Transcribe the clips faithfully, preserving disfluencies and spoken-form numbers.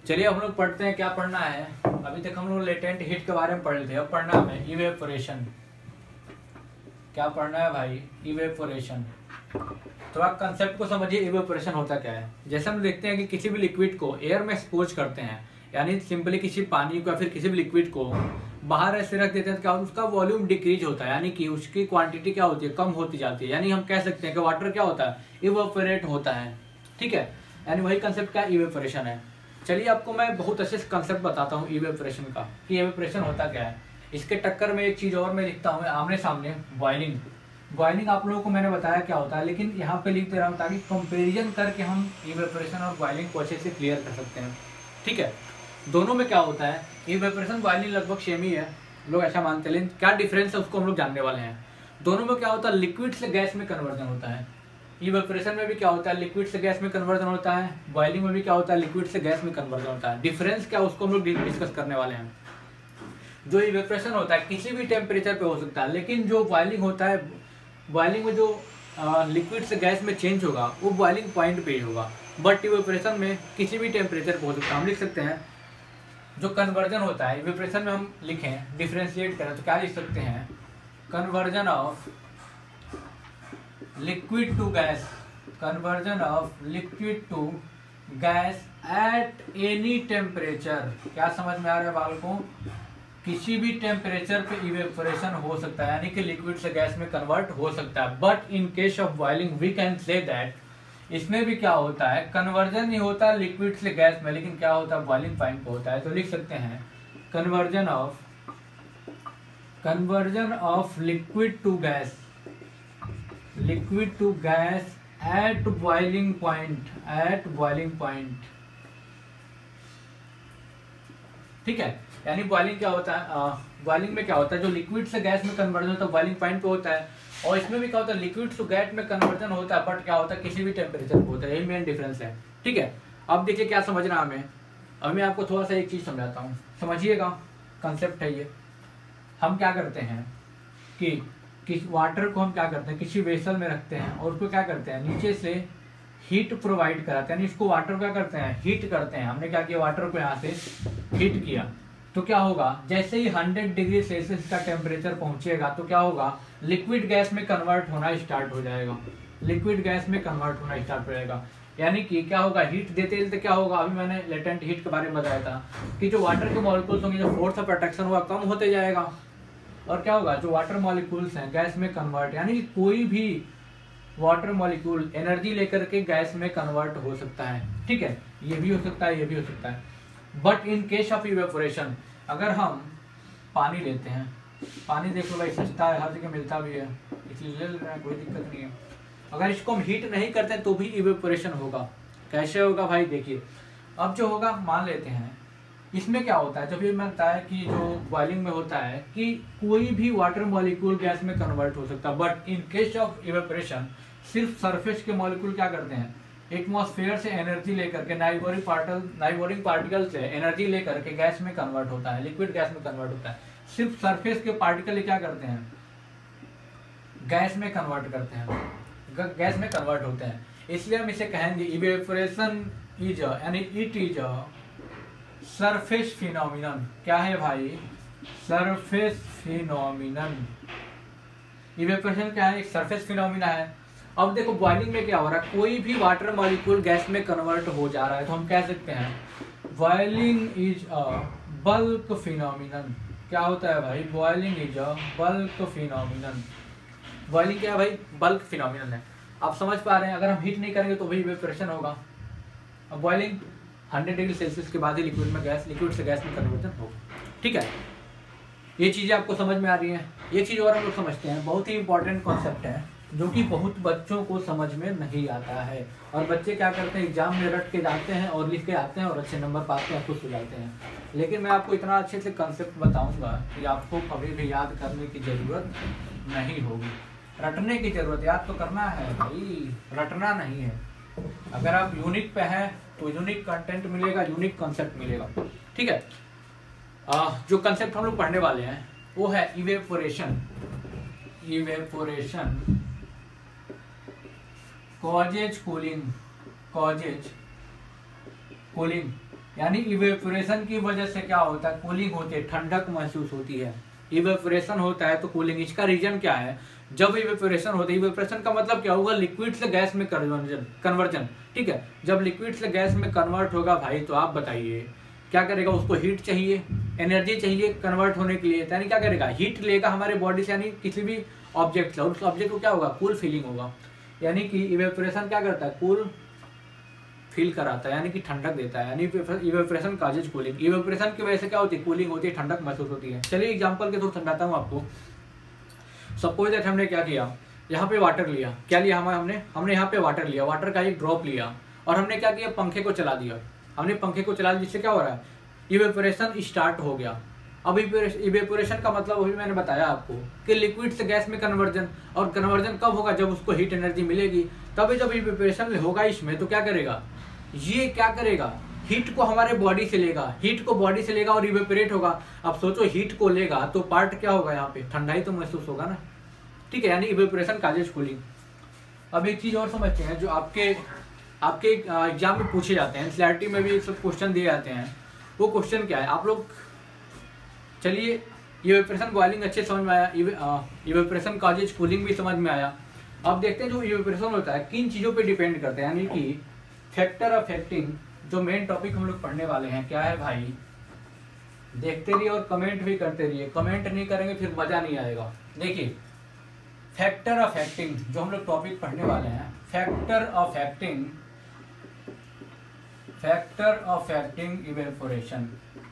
चलिए हम लोग पढ़ते हैं, क्या पढ़ना है। अभी तक हम लोग लेटेंट हीट के बारे में पढ़ रहे थे, अब पढ़ना है इवेपोरेशन। क्या पढ़ना है भाई? इवेपोरेशन। तो आप कंसेप्ट को समझिए, इवेपोरेशन होता क्या है। जैसे हम देखते हैं कि किसी भी लिक्विड को एयर में एक्सपोज करते हैं, यानी सिंपली किसी पानी को या फिर किसी भी लिक्विड को बाहर ऐसे रख देते हैं, तो क्या उसका वॉल्यूम डिक्रीज होता है, यानी कि उसकी क्वांटिटी क्या होती है, कम होती जाती है। यानी हम कह सकते हैं कि वाटर क्या होता है, इवेपोरेट होता है। ठीक है, यानी वही कंसेप्ट का इवेपोरेशन है। चलिए आपको मैं बहुत अच्छे से कंसेप्ट बताता हूँ इवेपोरेशन का, कि इवेपोरेशन होता क्या है। इसके टक्कर में एक चीज़ और मैं लिखता हूँ आमने सामने, बॉइलिंग। बॉइलिंग आप लोगों को मैंने बताया क्या होता है, लेकिन यहाँ पे लिख दे रहा हूँ ताकि कंपेरिजन करके हम इवेपोरेशन और बॉइलिंग को अच्छे से क्लियर कर सकते हैं। ठीक है, दोनों में क्या होता है, इवेपोरेशन बॉइलिंग लगभग सेम ही है, लोग ऐसा मानते हैं, लेकिन क्या डिफरेंस है उसको हम लोग जानने वाले हैं। दोनों में क्या होता है, लिक्विड से गैस में कन्वर्जन होता है। इवेपोरेशन में भी क्या होता है, लिक्विड से गैस में कन्वर्जन होता है। बॉइलिंग में भी क्या होता है, लिक्विड से गैस में कन्वर्जन होता है। डिफरेंस क्या उसको हम लोग डिस्कस करने वाले हैं। जो इवेपोरेशन होता है किसी भी टेम्परेचर पे हो सकता है, लेकिन जो बॉइलिंग होता है, बॉइलिंग में जो लिक्विड से गैस में चेंज होगा वो बॉइलिंग पॉइंट पे ही होगा। बट इवेपोरेशन में किसी भी टेम्परेचर पे हो सकता है। हम लिख सकते हैं जो कन्वर्जन होता है इवेपोरेशन में, हम लिखें डिफरेंशिएट करें तो क्या लिख सकते हैं, conversion of liquid to gas, conversion of liquid to gas at any temperature. क्या समझ में आ रहा है बाल को? किसी भी टेम्परेचर पे इवेपोरेशन हो सकता है, यानी कि लिक्विड से गैस में कन्वर्ट हो सकता है। But in case of boiling we can say that, इसमें भी क्या होता है, कन्वर्जन नहीं होता लिक्विड से गैस में, लेकिन क्या होता है, बॉइलिंग पॉइंट पे होता है। तो लिख सकते हैं conversion of conversion of liquid to gas, liquid to gas at boiling point, at boiling point. ठीक है, यानी बॉइलिंग क्या होता है, बॉइलिंग में क्या होता है, जो लिक्विड से गैस में कन्वर्जन होता है बॉइलिंग पॉइंट पे होता है। और इसमें भी क्या होता है, लिक्विड टू गैस में कन्वर्जन होता है, बट क्या होता है, किसी भी टेम्परेचर पे होता है। यही मेन डिफरेंस है। ठीक है, अब देखिए क्या समझना हमें। अब मैं आपको थोड़ा सा एक चीज समझाता हूँ, समझिएगा। कंसेप्ट है ये। हम क्या करते हैं कि किस वाटर को हम क्या करते हैं, किसी वेसल में रखते हैं और उसको क्या करते हैं, नीचे से हीट प्रोवाइड कराते हैं, यानी इसको वाटर क्या करते हैं, हीट करते हैं। हमने क्या किया, वाटर को यहाँ से हीट किया, तो क्या होगा, जैसे ही हंड्रेड डिग्री सेल्सियस का टेम्परेचर पहुंचेगा तो क्या होगा, लिक्विड गैस में कन्वर्ट होना स्टार्ट हो जाएगा, लिक्विड गैस में कन्वर्ट होना स्टार्ट हो जाएगा। यानी कि क्या होगा, हीट देते देते क्या होगा, अभी मैंने लेटेंट हीट के बारे में बताया था कि जो वाटर के मॉलिक्यूल्स होंगे, जो फोर्स ऑफ अट्रैक्शन होगा कम होते जाएगा, और क्या होगा, जो वाटर मॉलिक्यूल्स हैं गैस में कन्वर्ट, यानी कि कोई भी वाटर मॉलिक्यूल एनर्जी लेकर के गैस में कन्वर्ट हो सकता है। ठीक है, ये भी हो सकता है, ये भी हो सकता है। But in case of evaporation, अगर हम पानी लेते हैं, पानी देख लो भाई सस्ता है, हर जगह मिलता भी है, इसलिए ले रहे हैं, कोई दिक्कत नहीं है। अगर इसको हम हीट नहीं करते हैं तो भी इवेपोरेशन होगा। कैसे होगा भाई, देखिए। अब जो होगा, मान लेते हैं इसमें क्या होता है, जब ये मैं बताया कि जो बॉइलिंग में होता है कि कोई भी वाटर मॉलिक्यूल गैस में कन्वर्ट हो सकता है। But in case of evaporation सिर्फ सरफेस के मॉलिक्यूल क्या करते हैं, एटमॉस्फेयर से एनर्जी लेकर के, नाइबोरिंग पार्टिकल नाइबोरिंग पार्टिकल से एनर्जी लेकर के गैस में कन्वर्ट होता है, लिक्विड गैस में कन्वर्ट होता है। सिर्फ सरफेस के पार्टिकल क्या करते हैं, गैस में कन्वर्ट करते हैं, गैस में कन्वर्ट होते हैं। इसलिए हम इसे कहेंगे इवेपोरेशन इज यानी it is a surface phenomenon. क्या है भाई, सरफेस फिनोमिनन। इवेपोरेशन क्या है, एक सरफेस फिनोमिना है। अब देखो बॉइलिंग में क्या हो रहा है, कोई भी वाटर मॉलिक्यूल गैस में कन्वर्ट हो जा रहा है, तो हम कह सकते हैं boiling is a bulk phenomenon. क्या होता है भाई, boiling is a bulk phenomenon. Boiling क्या है भाई, बल्क फिनोमिनन है। आप समझ पा रहे हैं, अगर हम हीट नहीं करेंगे तो भी इवेपोरेशन होगा। अब बॉइलिंग हंड्रेड डिग्री सेल्सियस के बाद ही लिक्विड में गैस, लिक्विड से गैस में कन्वर्जन होगा। ठीक है, ये चीज़ें आपको समझ में आ रही हैं। एक चीज़ और हम लोग समझते हैं, बहुत ही इंपॉर्टेंट कॉन्सेप्ट है जो कि बहुत बच्चों को समझ में नहीं आता है, और बच्चे क्या करते हैं, एग्जाम में रट के जाते हैं और लिख के आते हैं और अच्छे नंबर पाते हैं, खुश हो जाते हैं। लेकिन मैं आपको इतना अच्छे से कंसेप्ट बताऊंगा कि आपको कभी भी याद करने की ज़रूरत नहीं होगी, रटने की ज़रूरत, याद तो करना है भाई, रटना नहीं है। अगर आप यूनिक पे हैं तो यूनिक कंटेंट मिलेगा, यूनिक कंसेप्ट मिलेगा। ठीक है, आ, जो कंसेप्ट हम लोग पढ़ने वाले हैं वो है evaporation. Evaporation causes cooling, causes cooling यानी इवेपोरेशन की वजह से क्या होता है, कूलिंग होती है, ठंडक महसूस होती है। इवेपोरेशन होता है तो कूलिंग, इसका रीजन क्या है, जब इवेपोरेशन होता है, इवेपोरेशन का मतलब क्या होगा, लिक्विड से गैस में कन्वर्जन कन्वर्जन ठीक है। जब लिक्विड से गैस में कन्वर्ट होगा भाई, तो आप बताइए क्या करेगा, उसको हीट चाहिए, एनर्जी चाहिए कन्वर्ट होने के लिए, यानी क्या करेगा, हीट लेगा हमारे बॉडी से, यानी किसी भी ऑब्जेक्ट से, उस ऑब्जेक्ट को क्या होगा, कूल फीलिंग होगा। यानी कि इवेपोरेशन क्या करता है, कूल फील कराता है, यानी कि ठंडक देता है, यानी इवेपोरेशन काजेज कूलिंग। इवेपोरेशन की वजह से क्या होती है, कूलिंग होती है, ठंडक महसूस होती है। चलिए एग्जांपल के थ्रू समझाता हूँ आपको। सपोज दैट हमने क्या किया, यहाँ पे वाटर लिया, क्या लिया हमें हमने हमने यहाँ पे वाटर लिया, वाटर का एक ड्रॉप लिया, और हमने क्या किया, पंखे को चला दिया। हमने पंखे को चला दिया, जिससे क्या हो रहा है, इवेपोरेशन स्टार्ट हो गया। अब इवेपोरेशन का मतलब अभी मैंने बताया आपको कि लिक्विड से गैस में कन्वर्जन, और कन्वर्जन कब होगा, जब उसको हीट एनर्जी मिलेगी, तभी जब इवेपोरेशन होगा इसमें, तो क्या करेगा, ये क्या करेगा, हीट को हमारे बॉडी से लेगा, हीट को बॉडी से लेगा और इवेपोरेट होगा। अब सोचो हीट को लेगा तो पार्ट क्या होगा, यहाँ पे ठंडाई तो महसूस होगा ना, ठीक है, यानी इवेपोरेशन काजेज कूलिंग। अब एक चीज और समझते हैं, जो आपके आपके एग्जाम में पूछे जाते हैं, एनसीईआरटी में भी सब क्वेश्चन दिए जाते हैं। वो क्वेश्चन क्या है, आप लोग चलिए, इवेपोरेशन बॉइलिंग अच्छे समझ में आया, इवेपोरेशन काजेज कूलिंग भी समझ में आया। अब देखते हैं जो इवेपोरेशन होता है किन चीज़ों पे डिपेंड करते हैं, यानी कि फैक्टर अफेक्टिंग, जो मेन टॉपिक हम लोग पढ़ने वाले हैं, क्या है भाई, देखते रहिए और कमेंट भी करते रहिए, कमेंट नहीं करेंगे फिर मजा नहीं आएगा। देखिए फैक्टर अफेक्टिंग जो हम लोग टॉपिक पढ़ने वाले हैं, factor affecting factor affecting evaporation,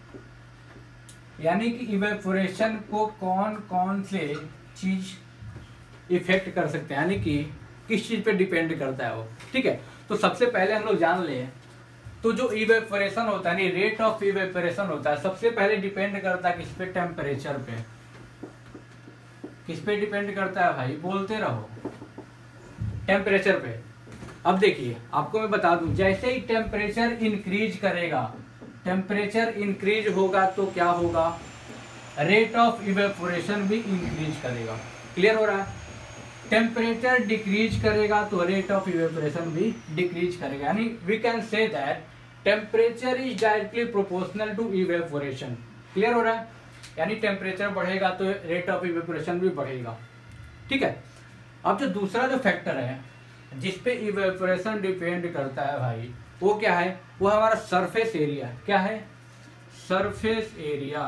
यानी कि इवेपोरेशन को कौन कौन से चीज इफेक्ट कर सकते हैं, यानी कि किस चीज पे डिपेंड करता है वो, ठीक है। तो सबसे पहले हम लोग जान ले, तो जो इवेपोरेशन होता है, रेट ऑफ इवेपोरेशन होता है, सबसे पहले डिपेंड करता है किस पे, टेम्परेचर पे। किस पे डिपेंड करता है भाई, बोलते रहो, टेम्परेचर पे। अब देखिए आपको मैं बता दूं, जैसे ही टेम्परेचर इंक्रीज करेगा, टेम्परेचर इंक्रीज होगा तो क्या होगा, रेट ऑफ इवेपोरेशन भी इंक्रीज करेगा। क्लियर हो रहा है, टेम्परेचर डिक्रीज करेगा तो रेट ऑफ इवेपोरेशन भी डिक्रीज करेगा, यानी we can say that temperature is directly proportional to evaporation. Clear हो रहा है, यानी टेम्परेचर बढ़ेगा तो रेट ऑफ इवेपोरेशन भी बढ़ेगा, ठीक है। अब जो दूसरा जो फैक्टर है जिसपे इवेपोरेशन डिपेंड करता है भाई, वो क्या है, वो हमारा सरफेस एरिया। क्या है, सरफेस एरिया।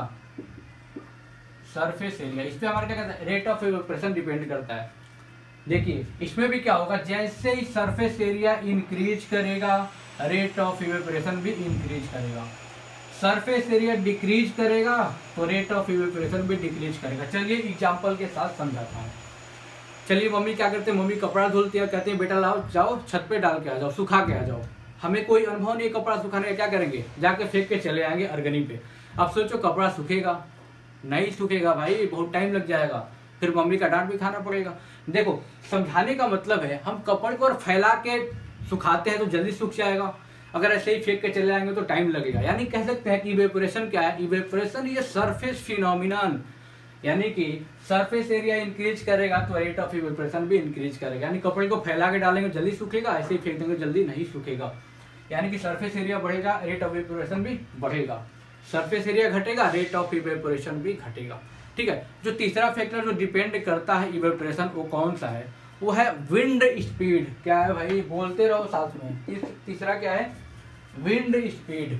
सरफेस एरिया, इस पे हमारा क्या कहता है, रेट ऑफ इवेपोरेशन डिपेंड करता है। देखिए इसमें भी क्या होगा, जैसे ही सरफेस एरिया इंक्रीज करेगा, रेट ऑफ इवेपोरेशन भी इंक्रीज करेगा। सरफेस एरिया डिक्रीज करेगा तो रेट ऑफ इवेपोरेशन भी डिक्रीज करेगा। चलिए एग्जांपल के साथ समझाता हूँ। चलिए मम्मी क्या करते हैं, मम्मी कपड़ा धुलती है, कहते हैं बेटा लाओ जाओ छत पे डाल के आ जाओ, सुखा के आ जाओ। हमें कोई अनुभव नहीं कपड़ा सुखाने का, क्या करेंगे, जाके फेंक के चले आएंगे अर्गनी पे। अब सोचो कपड़ा सूखेगा, नहीं सूखेगा भाई, बहुत टाइम लग जाएगा, फिर मम्मी का डांट भी खाना पड़ेगा। देखो समझाने का मतलब है, हम कपड़े को फैला के सुखाते हैं तो जल्दी सूख जाएगा, अगर ऐसे ही फेंक के चले आएंगे तो टाइम लगेगा। यानी कह सकते हैं कि इवेपोरेशन क्या है, इवेपोरेशन ये सरफेस फिनोमिनन, यानी कि सरफेस एरिया इंक्रीज करेगा तो रेट ऑफ इवेपोरेशन भी इंक्रीज करेगा। यानी कपड़े को फैला के डालेंगे जल्दी सूखेगा, ऐसे ही फेंक देंगे जल्दी नहीं सूखेगा। यानी कि सरफेस एरिया बढ़ेगा, रेट ऑफ इवेपोरेशन भी बढ़ेगा। सरफेस एरिया घटेगा, रेट ऑफ इवेपोरेशन भी घटेगा, ठीक है। जो तीसरा फैक्टर जो डिपेंड करता है इवेपोरेशन, वो कौन सा है, वो है विंड स्पीड। क्या है भाई, बोलते रहो साथ में। इस तीसरा क्या है, विंड स्पीड।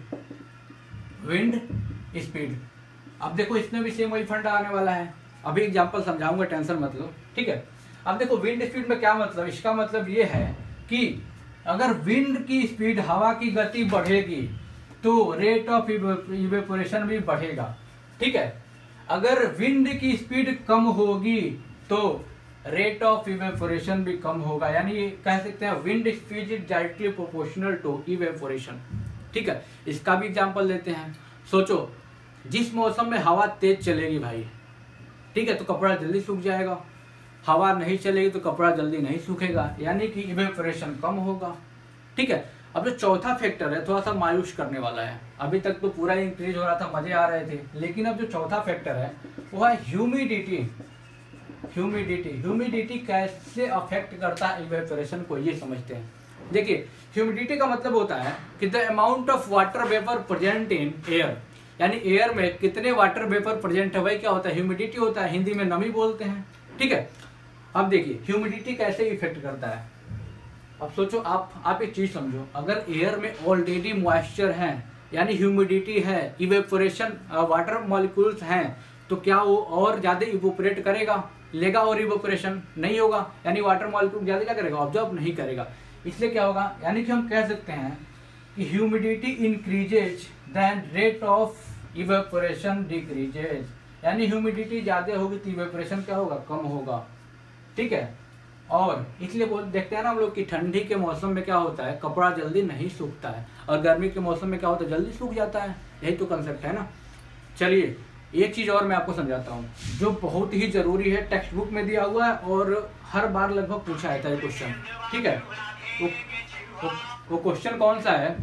Wind speed. अब देखो इसमें भी सेम वही फंडा आने वाला है, अभी एग्जांपल समझाऊंगा, टेंशन मत लो, ठीक है। अब देखो विंड स्पीड में क्या मतलब, इसका मतलब ये है कि अगर विंड की स्पीड, हवा की गति बढ़ेगी तो रेट ऑफ इवेपोरेशन भी बढ़ेगा, ठीक है। अगर विंड की स्पीड कम होगी तो रेट ऑफ इवेपोरेशन भी कम होगा। यानी कह सकते हैं wind speed is directly proportional to evaporation, ठीक है। इसका भी एग्जांपल लेते हैं। सोचो जिस मौसम में हवा तेज चलेगी भाई, ठीक है, तो कपड़ा जल्दी सूख जाएगा। हवा नहीं चलेगी तो कपड़ा जल्दी नहीं सूखेगा, यानी कि इवेपोरेशन कम होगा, ठीक है। अब जो चौथा फैक्टर है थोड़ा सा मायूस करने वाला है, अभी तक तो पूरा इंक्रीज हो रहा था, मजे आ रहे थे, लेकिन अब जो चौथा फैक्टर है वो है ह्यूमिडिटी। ह्यूमिडिटी ह्यूमिडिटी कैसे अफेक्ट करता है इवेपोरेशन को, ये समझते हैं। देखिए ह्यूमिडिटी का मतलब होता है कि the amount of water vapour present in air, यानी एयर में कितने वाटर वेपर प्रेजेंट है वही क्या होता है ह्यूमिडिटी होता है, हिंदी में नमी बोलते हैं। ठीक है, अब देखिए ह्यूमिडिटी कैसे इफेक्ट करता है। अब सोचो आप आप एक चीज समझो, अगर एयर में ऑलरेडी मॉइस्चर है यानी ह्यूमिडिटी है, इवेपोरेशन वाटर मॉलिक्यूल्स हैं, तो क्या वो और ज्यादा इवोपरेट करेगा, लेगा और इवोपरेशन नहीं होगा, यानी वाटर मॉलिक्यूल ज्यादा क्या करेगा, ऑब्जॉर्ब नहीं करेगा। इसलिए क्या होगा, यानी कि हम कह सकते हैं कि humidity increases then rate of evaporation decreases, यानी ह्यूमिडिटी ज्यादा होगी तो इवेपोरेशन क्या होगा, कम होगा। ठीक है, और इसलिए बोल देखते हैं ना हम लोग कि ठंडी के मौसम में क्या होता है, कपड़ा जल्दी नहीं सूखता है, और गर्मी के मौसम में क्या होता है, जल्दी सूख जाता है। यही तो कंसेप्ट है ना। चलिए एक चीज और मैं आपको समझाता हूँ जो बहुत ही जरूरी है, टेक्स्ट बुक में दिया हुआ है और हर बार लगभग पूछा जाता है क्वेश्चन। ठीक है, वो वो, वो क्वेश्चन कौन सा है,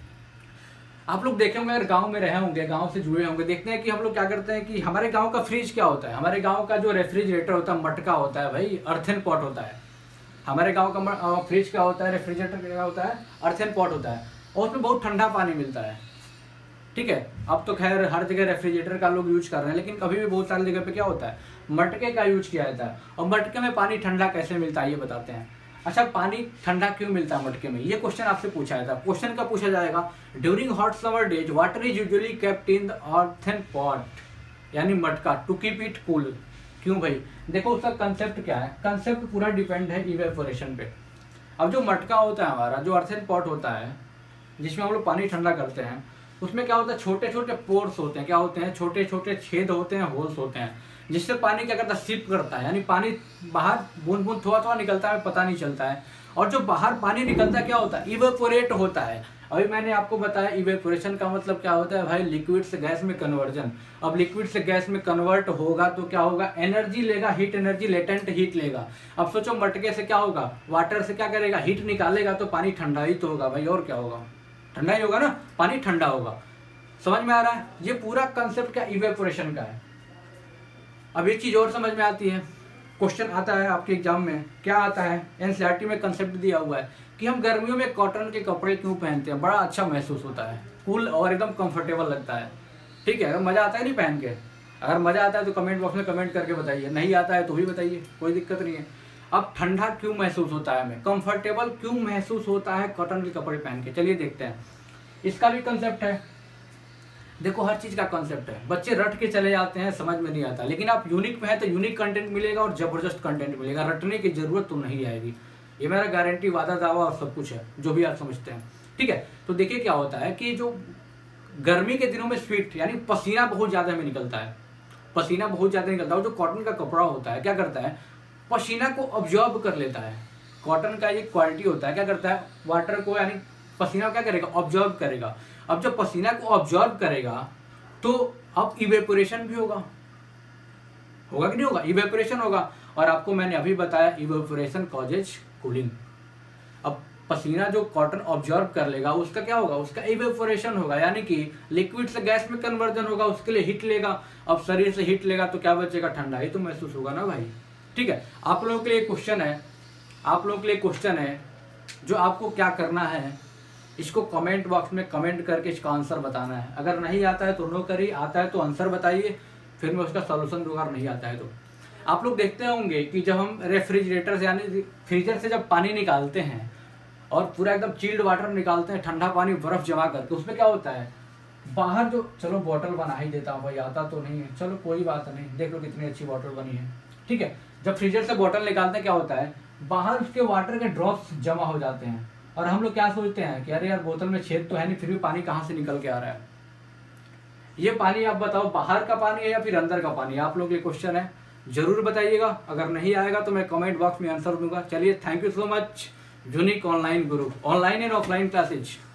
आप लोग देखे होंगे, अगर गांव में रहे होंगे, गांव से जुड़े होंगे, देखते हैं कि हम लोग क्या करते हैं कि हमारे गांव का फ्रिज क्या होता है, हमारे गांव का जो रेफ्रिजरेटर होता है मटका होता है भाई, अर्थन पॉट होता है। हमारे गांव का फ्रिज क्या होता है, रेफ्रिजरेटर क्या होता है, अर्थन पॉट होता है, और उसमें बहुत ठंडा पानी मिलता है। ठीक है, अब तो खैर हर जगह रेफ्रिजरेटर का लोग यूज कर रहे हैं, लेकिन कभी भी बहुत सारी जगह पे क्या होता है, मटके का यूज किया जाता है। और मटके में पानी ठंडा कैसे मिलता है ये बताते हैं। अच्छा, पानी ठंडा क्यों मिलता है मटके में, ये क्वेश्चन आपसे पूछा जाता है। क्वेश्चन का पूछा जाएगा, during hot summer days water is usually kept in the earthen pot, यानी मटका, टू कीप इट कूल। क्यों भाई, देखो उसका कंसेप्ट क्या है, कंसेप्ट पूरा डिपेंड है इवेपोरेशन पे। अब जो मटका होता है हमारा, जो अर्थन पॉट होता है जिसमें हम लोग पानी ठंडा करते हैं, उसमें क्या होता है, छोटे छोटे पोर्स होते हैं, क्या होते हैं, छोटे छोटे छेद होते हैं, होल्स होते हैं, जिससे पानी क्या करता है, सिप करता है, यानी पानी बाहर बूंद बूंद थोड़ा थोड़ा निकलता है, पता नहीं चलता है। और जो बाहर पानी निकलता है क्या होता है, इवेपोरेट होता है। अभी मैंने आपको बताया इवेपोरेशन का मतलब क्या होता है भाई, लिक्विड से गैस में कन्वर्जन। अब लिक्विड से गैस में कन्वर्ट होगा तो क्या होगा, एनर्जी लेगा, हीट एनर्जी, लेटेंट हीट लेगा। अब सोचो मटके से क्या होगा, वाटर से क्या करेगा, हीट निकालेगा, तो पानी ठंडा ही तो होगा भाई, और क्या होगा, ठंडा ही होगा ना, पानी ठंडा होगा। समझ में आ रहा है, ये पूरा कंसेप्ट क्या इवेपोरेशन का है। अब एक चीज और समझ में आती है, क्वेश्चन आता है आपके एग्जाम में, क्या आता है, एनसीईआरटी में कंसेप्ट दिया हुआ है कि हम गर्मियों में कॉटन के कपड़े क्यों पहनते हैं, बड़ा अच्छा महसूस होता है, कूल और एकदम कंफर्टेबल लगता है। ठीक है, अगर मजा आता है नहीं पहन के, अगर मजा आता है तो कमेंट बॉक्स में कमेंट करके बताइए, नहीं आता है तो भी बताइए, कोई दिक्कत नहीं है। अब ठंडा क्यों महसूस होता है हमें, कंफर्टेबल क्यों महसूस होता है कॉटन के कपड़े पहन के, चलिए देखते हैं। इसका भी कंसेप्ट है, देखो हर चीज का कॉन्सेप्ट है, बच्चे रट के चले जाते हैं, समझ में नहीं आता, लेकिन आप यूनिक में है तो यूनिक कंटेंट मिलेगा और जबरदस्त कंटेंट मिलेगा, रटने की जरूरत तो नहीं आएगी, ये मेरा गारंटी, वादा, दावा और सब कुछ है, जो भी आप समझते हैं। ठीक है, तो देखिए क्या होता है कि जो गर्मी के दिनों में स्वेट यानी पसीना बहुत ज्यादा में निकलता है, पसीना बहुत ज्यादा निकलता है, जो कॉटन का कपड़ा होता है क्या करता है, पसीना को ऑब्जॉर्ब कर लेता है। कॉटन का ये क्वालिटी होता है, क्या करता है, वाटर को यानी पसीना क्या करेगा, ऑब्जॉर्ब करेगा। अब जब पसीना को ऑब्जॉर्ब करेगा तो अब इवेपोरेशन भी होगा, होगा कि नहीं होगा, इवेपोरेशन होगा। और आपको मैंने अभी बताया इवेपोरेशन कॉजेज कूलिंग। अब पसीना जो कॉटन ऑब्जॉर्ब कर लेगा उसका क्या होगा, उसका इवेपोरेशन होगा, यानी कि लिक्विड से गैस में कन्वर्जन होगा, उसके लिए हीट लेगा। अब शरीर से हीट लेगा तो क्या बचेगा, ठंडा ही तो महसूस होगा ना भाई। ठीक है, आप लोगों के लिए क्वेश्चन है, आप लोगों के लिए क्वेश्चन है जो आपको क्या करना है, इसको कमेंट बॉक्स में कमेंट करके इसका आंसर बताना है। अगर नहीं आता है तो नो करिए, आता है तो आंसर बताइए, फिर मैं उसका सॉल्यूशन दूंगा, नहीं आता है तो। आप लोग देखते होंगे कि जब हम रेफ्रिजरेटर से यानी फ्रीजर से जब पानी निकालते हैं और पूरा एकदम चिल्ड वाटर निकालते हैं, ठंडा पानी बर्फ जमा करके, उसमें क्या होता है, बाहर जो, चलो बॉटल बना ही देता हूँ भाई, आता तो नहीं है, चलो कोई बात नहीं, देख लो कितनी अच्छी बॉटल बनी है। ठीक है, जब फ्रीजर से बॉटल निकालते हैं क्या होता है, बाहर उसके वाटर के ड्रॉप्स जमा हो जाते हैं, और हम लोग क्या सोचते हैं कि अरे यार बोतल में छेद तो है नहीं, फिर भी पानी कहाँ से निकल के आ रहा है। ये पानी आप बताओ बाहर का पानी है या फिर अंदर का पानी, आप लोग के क्वेश्चन है, जरूर बताइएगा। अगर नहीं आएगा तो मैं कमेंट बॉक्स में आंसर दूंगा। चलिए, thank you so much unique online group, online and offline classes.